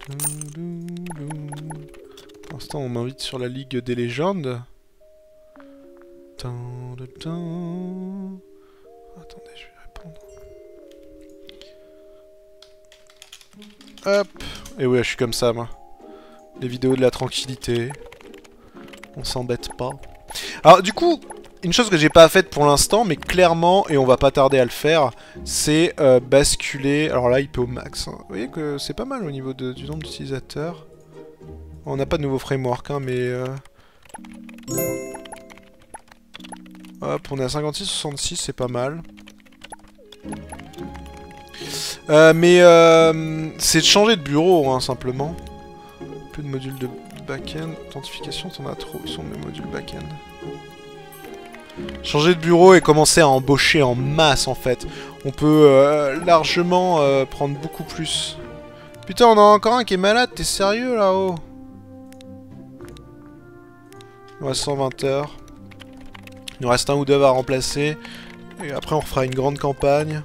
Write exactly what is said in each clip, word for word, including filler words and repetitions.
Pour l'instant, on m'invite sur la Ligue des légendes. Attendez, je vais répondre. Hop. Et ouais, je suis comme ça, moi. Les vidéos de la tranquillité. On s'embête pas. Alors, du coup, une chose que j'ai pas faite pour l'instant, mais clairement, et on va pas tarder à le faire, c'est euh, basculer... Alors là, I P au max. Hein. Vous voyez que c'est pas mal au niveau de, du nombre d'utilisateurs. On n'a pas de nouveau framework, hein, mais... Euh... Hop, on est à cinquante-six soixante-six, c'est pas mal. Euh, mais euh, c'est de changer de bureau, hein, simplement. Plus de modules de back-end. Authentification, t'en as trop, ils sont mes modules back-end. Changer de bureau et commencer à embaucher en masse, en fait. On peut euh, largement euh, prendre beaucoup plus. Putain, on en a encore un qui est malade, t'es sérieux, là-haut? Il nous reste cent vingt heures. Il nous reste un ou deux à remplacer. Et après, on refera une grande campagne.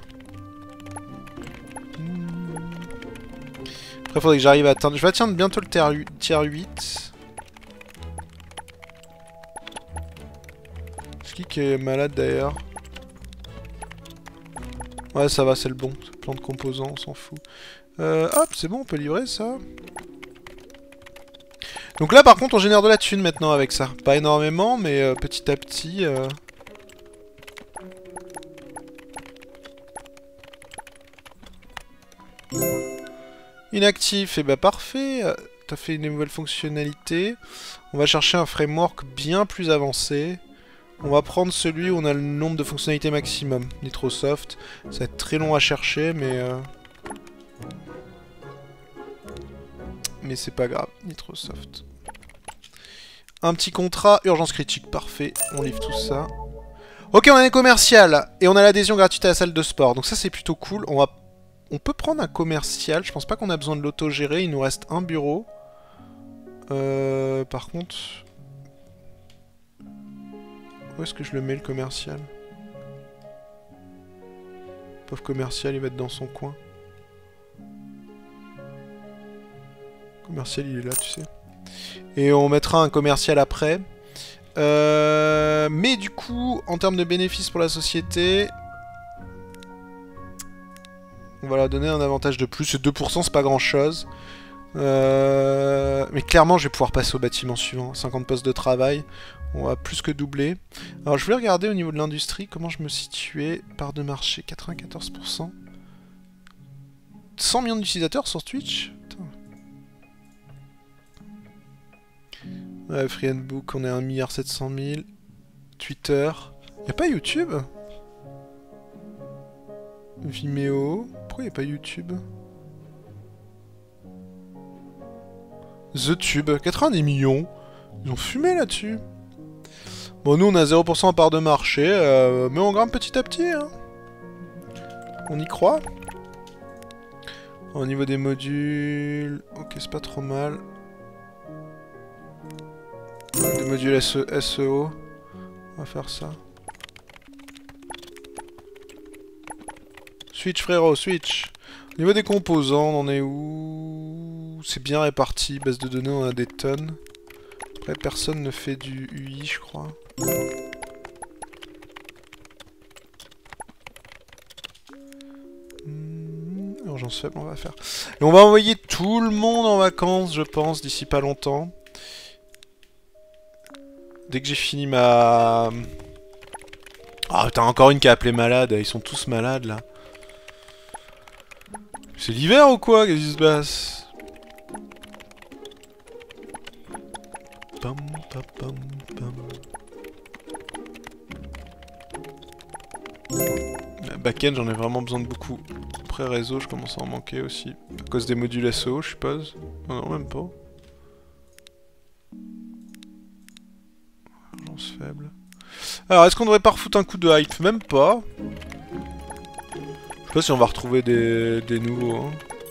Après, il faudrait que j'arrive à atteindre... Je vais atteindre bientôt le tier huit. C'est qui qui est malade, d'ailleurs? Ouais, ça va, c'est le bon. C'est plein de composants, on s'en fout. Euh, hop, c'est bon, on peut livrer ça. Donc là, par contre, on génère de la thune maintenant avec ça. Pas énormément, mais euh, petit à petit... Euh... Inactif, et bah parfait. T'as fait une nouvelle fonctionnalité. On va chercher un framework bien plus avancé. On va prendre celui où on a le nombre de fonctionnalités maximum. Nitrosoft. Ça va être très long à chercher, mais... Euh... Mais c'est pas grave. Nitrosoft. Un petit contrat, urgence critique, parfait. On livre tout ça. Ok, on a un commercial. Et on a l'adhésion gratuite à la salle de sport. Donc ça, c'est plutôt cool. On va... On peut prendre un commercial. Je pense pas qu'on a besoin de l'autogérer. Il nous reste un bureau. Euh... Par contre... Où est-ce que je le mets, le commercial? Pauvre commercial, il va être dans son coin. Commercial, il est là, tu sais. Et on mettra un commercial après. Euh, mais du coup, en termes de bénéfices pour la société, on va leur donner un avantage de plus. deux pour cent, c'est pas grand-chose. Euh, mais clairement, je vais pouvoir passer au bâtiment suivant. cinquante postes de travail. On va plus que doubler. Alors, je voulais regarder au niveau de l'industrie comment je me situais. Part de marché, quatre-vingt-quatorze pour cent. cent millions d'utilisateurs sur Twitch. Ouais, Free and Book, on est à un milliard sept cent mille. Twitter. Y'a pas YouTube? Vimeo. Pourquoi y'a pas YouTube? The Tube. quatre-vingt-dix millions. Ils ont fumé là-dessus. Bon, nous, on a zéro pour cent en part de marché. Euh, mais on grimpe petit à petit. Hein. On y croit. Au niveau des modules... Ok, c'est pas trop mal. Des modules S E O. On va faire ça. Switch, frérot, switch. Au niveau des composants, on en est où? C'est bien réparti. Base de données, on a des tonnes. Après, personne ne fait du U I, je crois. Mmh, urgence faible, on va faire. Et on va envoyer tout le monde en vacances, je pense, d'ici pas longtemps. Dès que j'ai fini ma... Ah, t'as encore une qui a appelé malade. Ils sont tous malades, là. C'est l'hiver ou quoi? Qu'est-ce qui se passe? Pam, pam, pam, pam. La back-end, j'en ai vraiment besoin de beaucoup. Après, réseau, je commence à en manquer aussi. À cause des modules S E O, je suppose. Non, non, même pas. Faible. Alors, est-ce qu'on devrait pas refoutre un coup de hype? Même pas. Je sais pas si on va retrouver des, des nouveaux. Hein.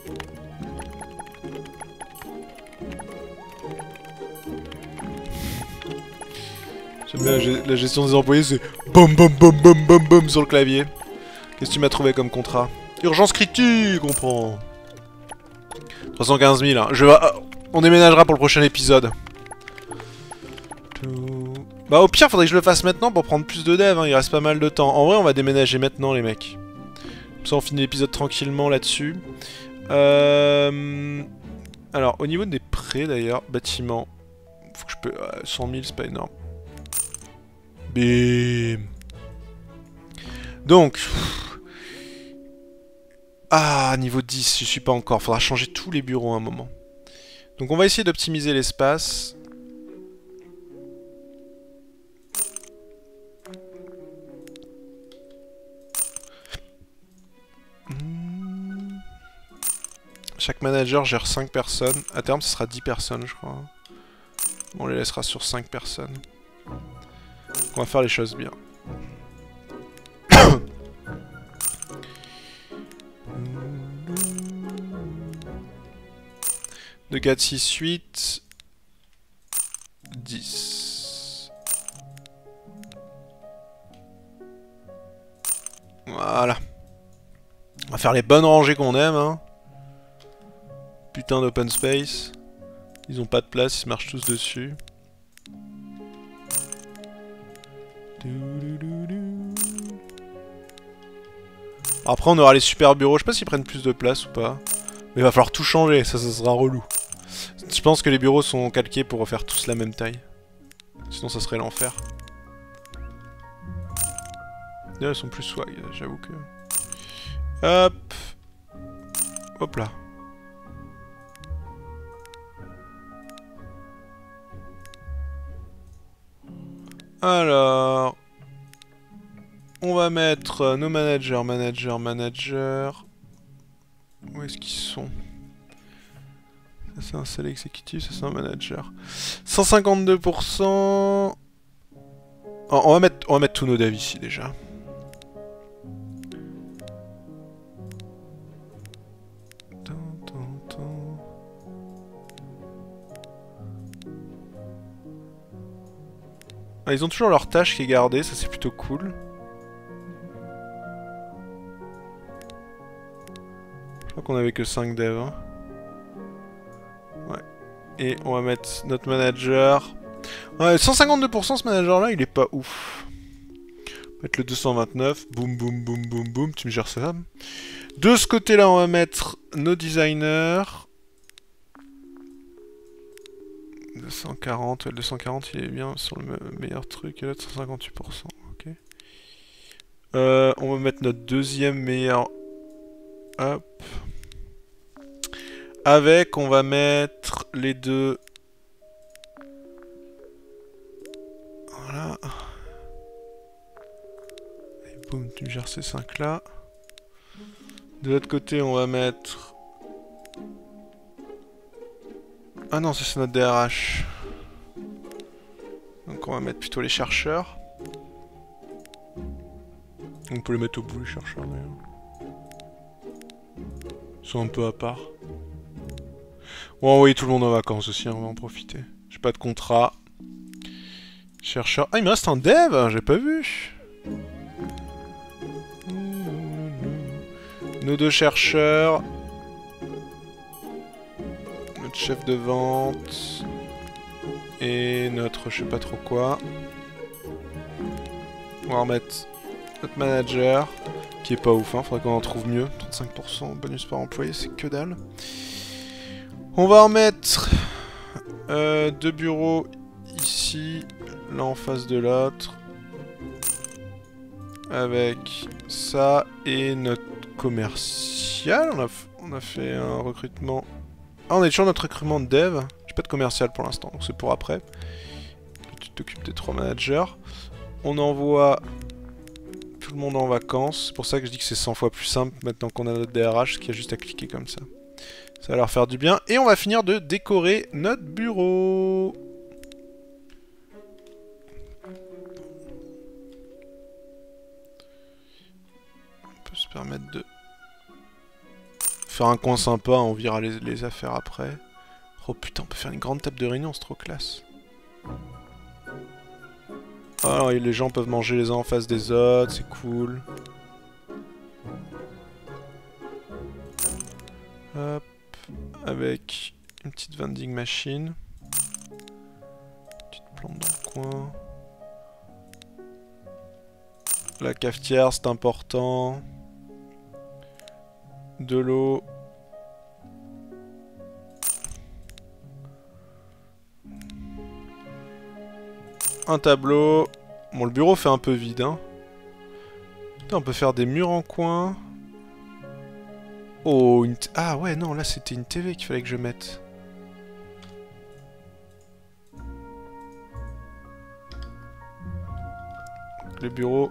J'aime bien la, la gestion des employés, c'est bom bom bom bom bom bom sur le clavier. Qu'est-ce que tu m'as trouvé comme contrat? Urgence critique, on prend. trois cent quinze mille, hein. Je... On déménagera pour le prochain épisode. Bah au pire, faudrait que je le fasse maintenant pour prendre plus de dev, hein. Il reste pas mal de temps. En vrai, on va déménager maintenant, les mecs. Comme ça, on finit l'épisode tranquillement là-dessus. Euh... Alors, au niveau des prêts, d'ailleurs, bâtiment... Faut que je peux... Euh, cent mille, c'est pas énorme. Bim. Donc... Ah, niveau dix, je suis pas encore. Faudra changer tous les bureaux à un moment. Donc on va essayer d'optimiser l'espace. Hmm. Chaque manager gère cinq personnes. À terme, ce sera dix personnes, je crois. On les laissera sur cinq personnes. On va faire les choses bien. deux, quatre, six, huit... dix. Voilà. On va faire les bonnes rangées qu'on aime, hein. Putain d'open space. Ils ont pas de place, ils se marchent tous dessus. Après on aura les super bureaux, je sais pas s'ils prennent plus de place ou pas. Mais il va falloir tout changer, ça, ça sera relou. Je pense que les bureaux sont calqués pour refaire tous la même taille. Sinon ça serait l'enfer. Là, ils sont plus swag, j'avoue que... Hop. Hop là. Alors... On va mettre nos managers, managers, managers... Où est-ce qu'ils sont? Ça c'est un seul exécutif, ça c'est un manager. cent cinquante-deux pour cent... Oh, on, va mettre, on va mettre tous nos devs ici déjà. Ah, ils ont toujours leur tâche qui est gardée, ça c'est plutôt cool. Je crois qu'on avait que cinq devs. Hein. Ouais. Et on va mettre notre manager. Ouais, cent cinquante-deux pour cent ce manager là, il est pas ouf. On va mettre le deux cent vingt-neuf. Boum, boum, boum, boum, boum. Tu me gères ça. De ce côté là, on va mettre nos designers. deux cent quarante, le deux cent quarante il est bien sur le me meilleur truc, et l'autre cent cinquante-huit pour cent, ok. Euh, on va mettre notre deuxième meilleur... Hop. Avec, on va mettre les deux... Voilà. Et boum, tu gères ces cinq là. De l'autre côté, on va mettre... Ah non, ça c'est notre D R H. Donc on va mettre plutôt les chercheurs. On peut les mettre au bout, les chercheurs d'ailleurs. Ils sont un peu à part. On va envoyer tout le monde en vacances aussi, hein, on va en profiter. J'ai pas de contrat. Chercheur. Ah, il me reste un dev, j'ai pas vu. Nos deux chercheurs. Notre chef de vente. Et notre je sais pas trop quoi. On va remettre notre manager. Qui est pas ouf, hein, faudrait qu'on en trouve mieux. trente-cinq pour cent bonus par employé, c'est que dalle. On va remettre euh, deux bureaux ici, l'un en face de l'autre. Avec ça et notre commercial. On a, on a fait un recrutement. Ah, on est toujours notre recrutement de dev. J'ai pas de commercial pour l'instant, donc c'est pour après. Tu t'occupes des trois managers. On envoie tout le monde en vacances. C'est pour ça que je dis que c'est cent fois plus simple maintenant qu'on a notre D R H, ce qu'il y a juste à cliquer comme ça. Ça va leur faire du bien. Et on va finir de décorer notre bureau. On peut se permettre de faire un coin sympa. On verra les, les affaires après. Oh putain, on peut faire une grande table de réunion, c'est trop classe. Alors les gens peuvent manger les uns en face des autres, c'est cool. Hop, avec une petite vending machine. Petite plante dans le coin. La cafetière, c'est important. De l'eau. Un tableau. Bon, le bureau fait un peu vide, hein. Putain, on peut faire des murs en coin. Oh, une t ah ouais, non, là c'était une T V qu'il fallait que je mette. Les bureaux.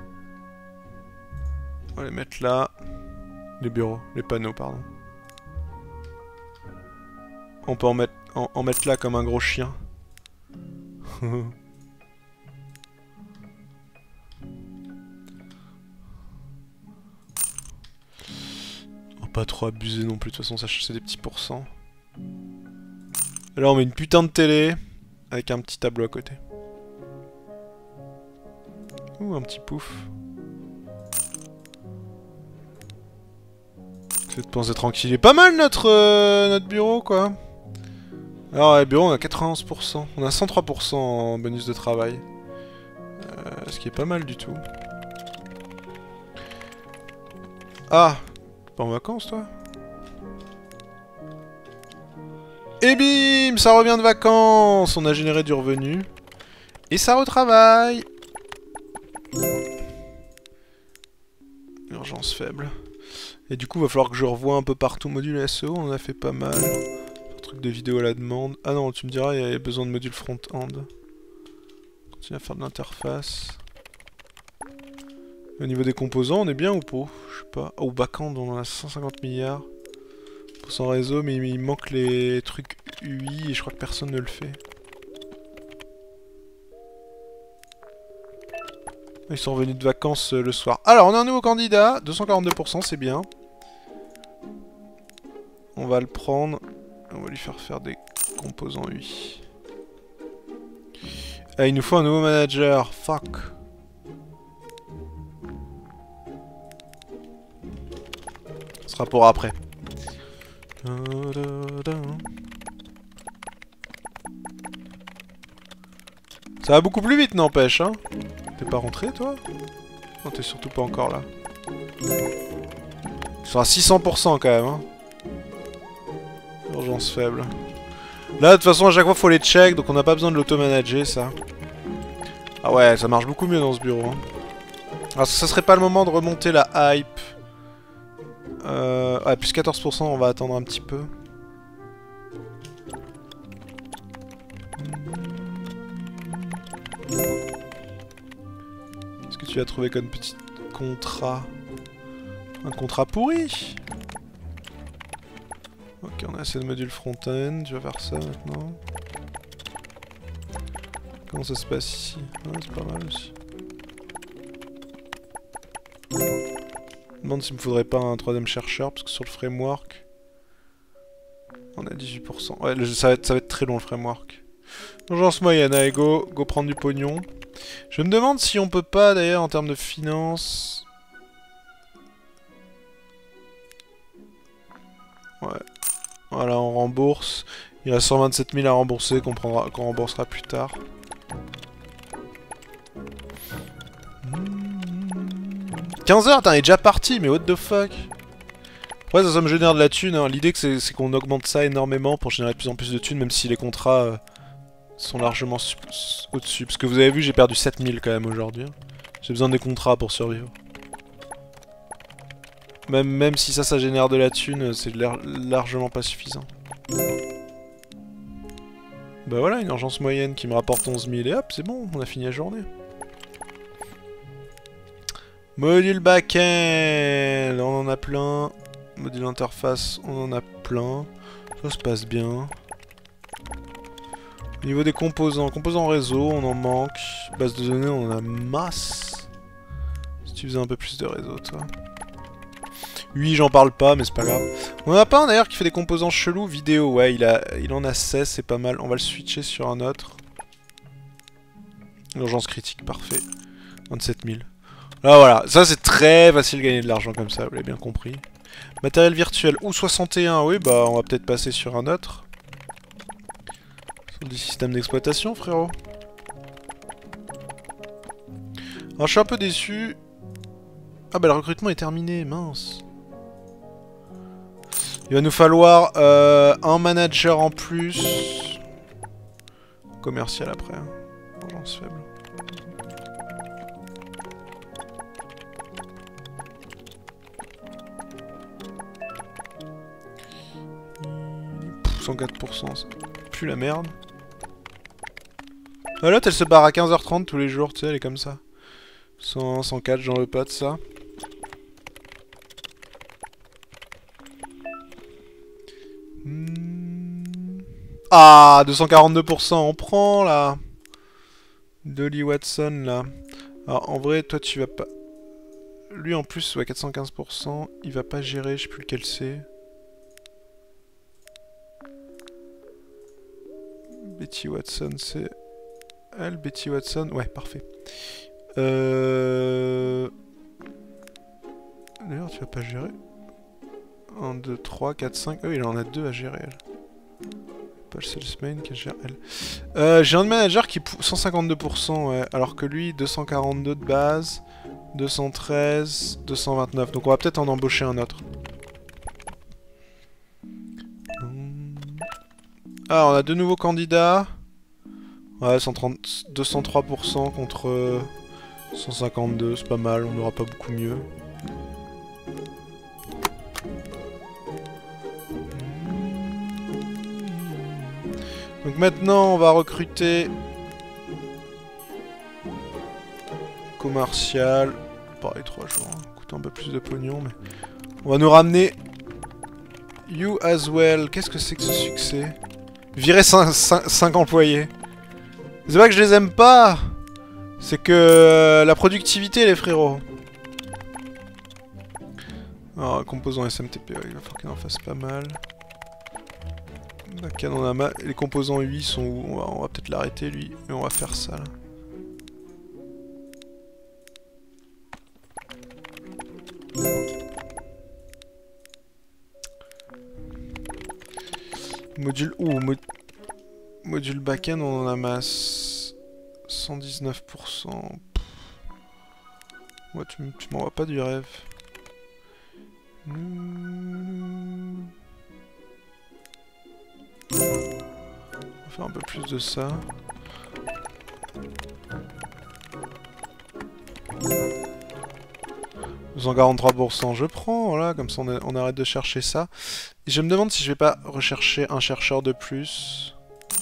On va les mettre là. Les bureaux, les panneaux, pardon. On peut en mettre, en, en mettre là comme un gros chien. Pas trop abusé non plus, de toute façon ça c'est des petits pourcents. Et là on met une putain de télé avec un petit tableau à côté. Ouh, un petit pouf. C'est de penser tranquille. Il est pas mal notre, euh, notre bureau quoi. Alors le bureau on a quatre-vingt-onze pour cent. On a cent trois pour cent en bonus de travail. Euh, ce qui est pas mal du tout. Ah! Pas en vacances, toi? Et bim! Ça revient de vacances! On a généré du revenu. Et ça retravaille! Urgence faible. Et du coup, il va falloir que je revoie un peu partout. Module S E O, on en a fait pas mal. Un truc de vidéo à la demande. Ah non, tu me diras, il y a besoin de module front-end. Continue à faire de l'interface. Au niveau des composants, on est bien ou pas? Je sais pas. Oh, backend, on en a cent cinquante milliards. Pour son réseau, mais il manque les trucs U I et je crois que personne ne le fait. Ils sont revenus de vacances euh, le soir. Alors, on a un nouveau candidat, deux cent quarante-deux pour cent, c'est bien. On va le prendre. On va lui faire faire des composants U I. Ah, il nous faut un nouveau manager. Fuck. Ce sera pour après. Ça va beaucoup plus vite, n'empêche, hein. T'es pas rentré, toi? Non, t'es surtout pas encore là. Tu seras à six cents pour cent quand même, hein. Urgence faible. Là, de toute façon, à chaque fois, faut les check, donc on n'a pas besoin de l'auto-manager, ça. Ah ouais, ça marche beaucoup mieux dans ce bureau, hein. Alors, ça serait pas le moment de remonter la hype. Euh, ouais, plus quatorze pour cent, on va attendre un petit peu. Qu'est-ce que tu as trouvé comme petit contrat? Un contrat pourri? Ok, on a assez de modules front-end, tu vas faire ça maintenant. Comment ça se passe ici? Ouais, c'est pas mal aussi. Je me demande s'il me faudrait pas un troisième chercheur, parce que sur le framework, on a dix-huit pour cent. Ouais, le, ça, va être, ça va être très long le framework. Urgence moyenne, allez, go, go prendre du pognon. Je me demande si on peut pas, d'ailleurs, en termes de finances... Ouais. Voilà, on rembourse. Il reste cent vingt-sept mille à rembourser, qu'on prendra, qu'on remboursera plus tard. quinze heures, t'es déjà parti, mais what the fuck? Ouais, ça, ça me génère de la thune, hein. L'idée c'est qu'on augmente ça énormément pour générer de plus en plus de thunes, même si les contrats euh, sont largement au-dessus. Parce que vous avez vu, j'ai perdu sept mille quand même aujourd'hui. Hein. J'ai besoin des contrats pour survivre. Même, même si ça, ça génère de la thune, c'est largement pas suffisant. Bah voilà, une urgence moyenne qui me rapporte onze mille, et hop, c'est bon, on a fini la journée. Module backend, on en a plein. Module interface, on en a plein. Ça se passe bien. Au niveau des composants, composants réseau, on en manque. Base de données, on en a masse. Si tu faisais un peu plus de réseau, toi. Oui, j'en parle pas, mais c'est pas grave. On en a pas un d'ailleurs qui fait des composants chelous. Vidéo, ouais, il, a, il en a seize, c'est pas mal. On va le switcher sur un autre. Urgence critique, parfait. vingt-sept mille. Là, voilà. Ça, c'est très facile de gagner de l'argent comme ça, vous l'avez bien compris. Matériel virtuel. Ou soixante et un, oui, bah on va peut-être passer sur un autre. Sur des systèmes d'exploitation, frérot. Alors je suis un peu déçu. Ah bah le recrutement est terminé, mince. Il va nous falloir euh, un manager en plus. Commercial après. Hein. Urgence faible. Pff, cent quatre pour cent, ça pue la merde. Ah, l'autre elle se barre à quinze heures trente tous les jours, tu sais, elle est comme ça. cent, cent quatre, j'en veux pas de ça. Hmm. Ah, deux cent quarante-deux pour cent, on prend là. Dolly Watson là. Alors en vrai, toi tu vas pas... Lui en plus, ouais, quatre cent quinze pour cent, il va pas gérer, je sais plus lequel c'est. Betty Watson, c'est... Elle, Betty Watson, ouais, parfait. Euh... D'ailleurs, tu vas pas gérer. un, deux, trois, quatre, cinq... Ah oui, il en a deux à gérer, elle. Pas le salesman qui gère, elle. Euh, J'ai un manager qui... cent cinquante-deux pour cent, ouais. Alors que lui, deux cent quarante-deux de base. deux cent treize, deux cent vingt-neuf. Donc on va peut-être en embaucher un autre. Ah, on a deux nouveaux candidats. Ouais, cent trente, deux cent trois pour cent contre cent cinquante-deux, c'est pas mal, on n'aura pas beaucoup mieux. Donc maintenant, on va recruter... Commercial. Pareil, trois jours, hein. Coûte un peu plus de pognon, mais... On va nous ramener... You as well. Qu'est-ce que c'est que ce succès? Virer cinq employés. C'est pas que je les aime pas, c'est que euh, la productivité, les frérots. Alors, composants S M T P, ouais, il va falloir qu'il en fasse pas mal. La canne, on a mal. Les composants U I sont où? On va, on va peut-être l'arrêter, lui, et on va faire ça, là. Module... Ouh, mod... module backend, on en a masse... cent dix-neuf pour cent. Ouais, tu, tu m'envoies pas du rêve. Hmm. On va faire un peu plus de ça. deux cent quarante-trois pour cent, je prends, voilà, comme ça on, a, on arrête de chercher ça. Et je me demande si je vais pas rechercher un chercheur de plus.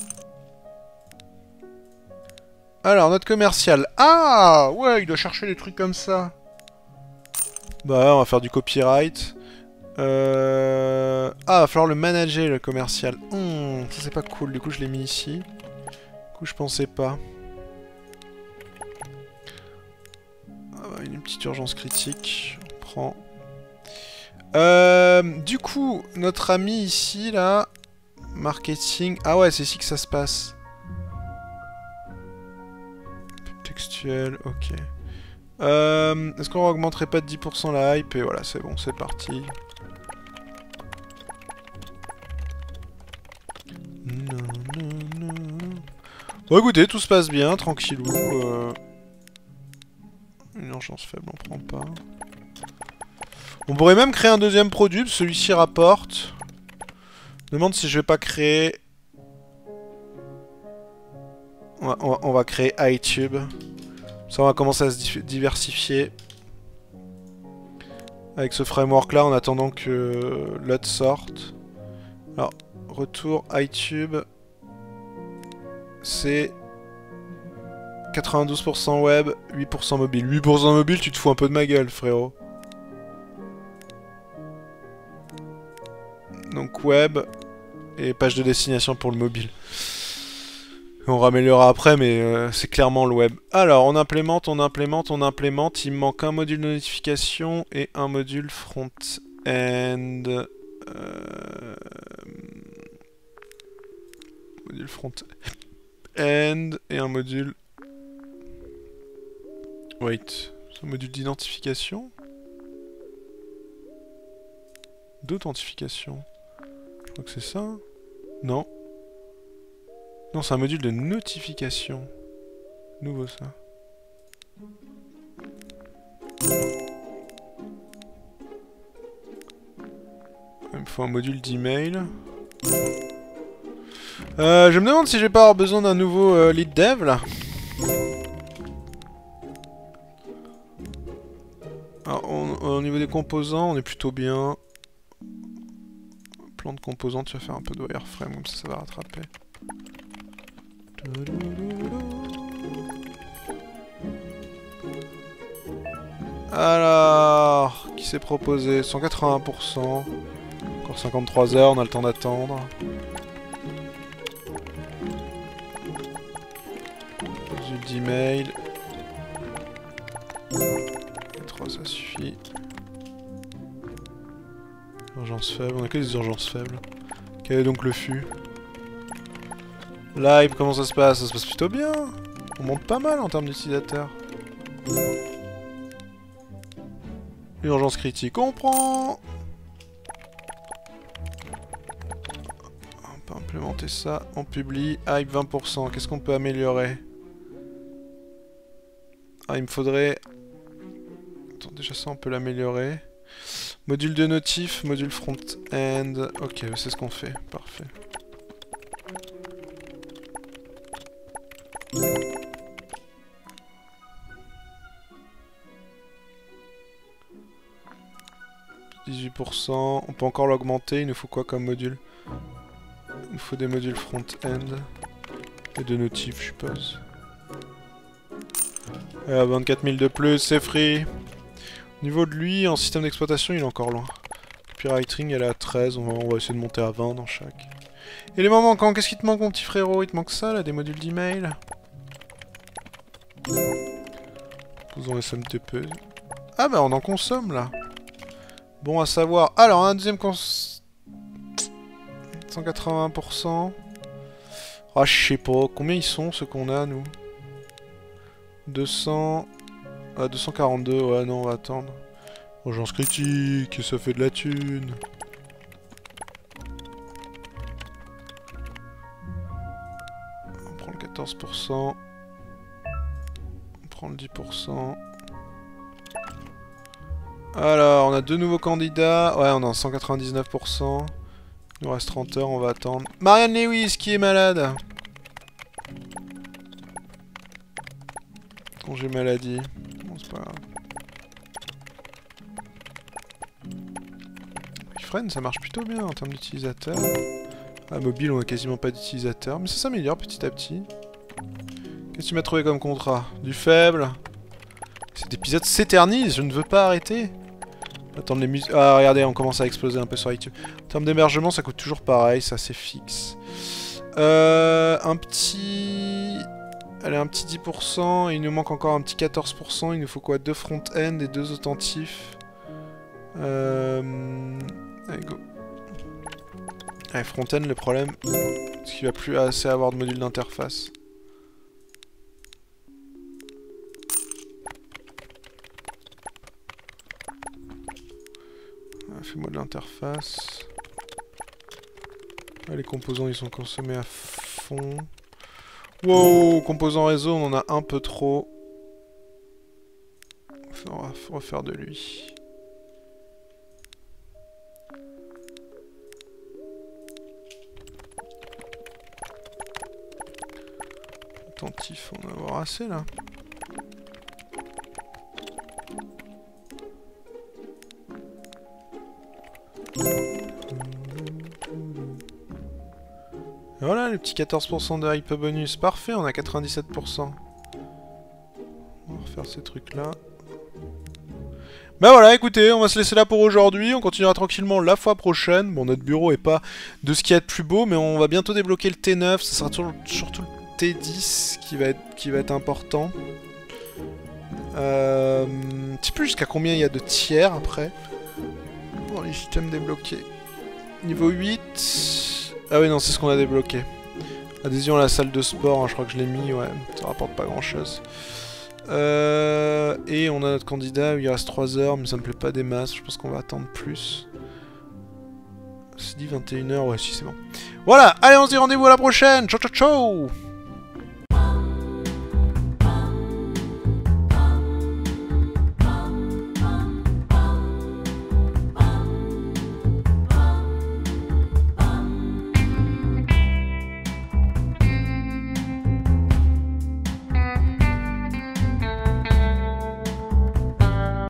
Alors, notre commercial. Ah ouais, il doit chercher des trucs comme ça. Bah, on va faire du copyright. Euh... Ah, va falloir le manager, le commercial. Hmm, ça c'est pas cool, du coup je l'ai mis ici. Du coup je pensais pas. Ah bah, une petite urgence critique. On prend. Euh, du coup, notre ami ici, là... Marketing... Ah ouais, c'est ici que ça se passe. Textuel, ok. Euh, Est-ce qu'on augmenterait pas de dix pour cent la hype? Et voilà, c'est bon, c'est parti. Bon écoutez, tout se passe bien, tranquillou. Euh... Une urgence faible, on prend pas. On pourrait même créer un deuxième produit, celui-ci rapporte. Je me demande si je vais pas créer... On va, on va, on va créer iTube. Ça, on va commencer à se diversifier. Avec ce framework-là, en attendant que l'autre sorte. Alors, retour iTube. C'est... quatre-vingt-douze pour cent web, huit pour cent mobile. huit pour cent mobile, tu te fous un peu de ma gueule, frérot. Donc web, et page de destination pour le mobile. On raméliorera après, mais euh, c'est clairement le web. Alors, on implémente, on implémente, on implémente. Il me manque un module de notification et un module front-end. Euh... Module front-end et un module... Wait, c'est un module d'identification? d'authentification. Je crois que c'est ça. Non. Non, c'est un module de notification. Nouveau ça. Il me faut un module d'email. Euh, je me demande si je vais pas avoir besoin d'un nouveau euh, lead dev là. Alors, on, au niveau des composants, on est plutôt bien. Plan de composants, tu vas faire un peu de wireframe, comme ça, ça va rattraper. Alors, qui s'est proposé cent quatre-vingts pour cent. Encore cinquante-trois heures, on a le temps d'attendre. Module d'email. trois, ça suffit. Urgence faible, on a que des urgences faibles. Quel est donc le fût? Live, comment ça se passe? Ça se passe plutôt bien. On monte pas mal en termes d'utilisateurs. Urgence critique, on prend. On peut implémenter ça, on publie. Hype vingt pour cent, qu'est-ce qu'on peut améliorer? Ah, il me faudrait... Attends, déjà ça on peut l'améliorer. Module de notif, module front-end. Ok, c'est ce qu'on fait, parfait. dix-huit pour cent, on peut encore l'augmenter, il nous faut quoi comme module? Il nous faut des modules front-end et de notif, je suppose. Ah, vingt-quatre mille de plus, c'est free. Au niveau de lui, en système d'exploitation, il est encore loin. Copywriting, elle est à treize, on va, on va essayer de monter à vingt dans chaque. Élément manquant, qu'est-ce qui te manque mon petit frérot? Il te manque ça là, des modules d'email. Posons S M T P. Ah bah on en consomme là. Bon à savoir. Alors un deuxième cons... cent quatre-vingts pour cent. Ah je sais pas, combien ils sont ceux qu'on a nous? deux cents... Ah deux cent quarante-deux, ouais non on va attendre. Urgence critique, ça fait de la thune. On prend le quatorze pour cent. On prend le dix pour cent. Alors, on a deux nouveaux candidats. Ouais, on a cent quatre-vingt-dix-neuf pour cent. Il nous reste trente heures, on va attendre. Marianne Lewis, qui est malade. Congé maladie. Bon, c'est pas grave. Ifren, ça marche plutôt bien en termes d'utilisateurs. À mobile, on a quasiment pas d'utilisateurs. Mais ça s'améliore petit à petit. Qu'est-ce que tu m'as trouvé comme contrat? Du faible. Cet épisode s'éternise, je ne veux pas arrêter. Attendre les musiques. Ah, regardez, on commence à exploser un peu sur YouTube. En termes d'hébergement, ça coûte toujours pareil, ça c'est fixe. Euh, un petit... Allez, un petit dix pour cent, il nous manque encore un petit quatorze pour cent. Il nous faut quoi? Deux front-end et deux autentifs. Euh... Allez, go. Allez, front-end, le problème, c'est qu'il va plus assez avoir de module d'interface. Fais-moi de l'interface. Ah, les composants ils sont consommés à fond. Wow, composants réseau, on en a un peu trop. On va refaire de lui. Attentif, on va avoir assez là. Et voilà, le petit quatorze pour cent de hype bonus. Parfait, on a quatre-vingt-dix-sept pour cent. On va refaire ces trucs-là. Bah voilà, écoutez, on va se laisser là pour aujourd'hui. On continuera tranquillement la fois prochaine. Bon, notre bureau est pas de ce qu'il y a de plus beau, mais on va bientôt débloquer le T neuf. Ce sera surtout le T dix qui va être, qui va être important. Euh, je sais plus jusqu'à combien il y a de tiers après. Bon, les systèmes débloqués. Niveau huit... Ah oui, non, c'est ce qu'on a débloqué. Adhésion à la salle de sport, hein, je crois que je l'ai mis, ouais. Ça rapporte pas grand-chose. Euh, et on a notre candidat, il reste trois heures, mais ça me plaît pas des masses. Je pense qu'on va attendre plus. C'est dit vingt et une heures, ouais, si c'est bon. Voilà, allez, on se dit rendez-vous à la prochaine. Ciao, ciao, ciao.